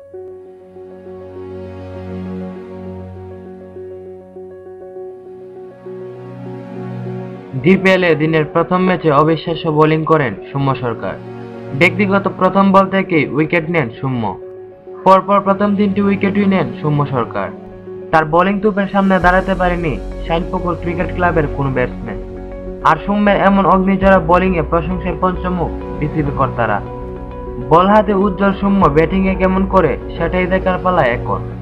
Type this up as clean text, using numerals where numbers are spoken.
ডিপিএলে দিনের প্রথম ম্যাচে অবিশ্বাস্য বোলিং করেন সৌম্য সরকার। ব্যক্তিগত প্রথম বল থেকেই উইকেট নেন সৌম্য। পরপর প্রথম 3টি উইকেটই নেন সৌম্য সরকার। তার বোলিং তোপের সামনে দাঁড়াতে পারেনি শাইনপুকুর ক্রিকেট ক্লাবের কোনো ব্যাটসম্যান। আর সৌম্যের এমন অগ্নিঝরা বোলিংয়ে প্রশংসায় পঞ্চমুখ বিসিবি কর্তারা। বল হাতে উজ্জ্বল সৌম্য ব্যাটিংয়ে কেমন করে সেটাই দেখার পালা এখন।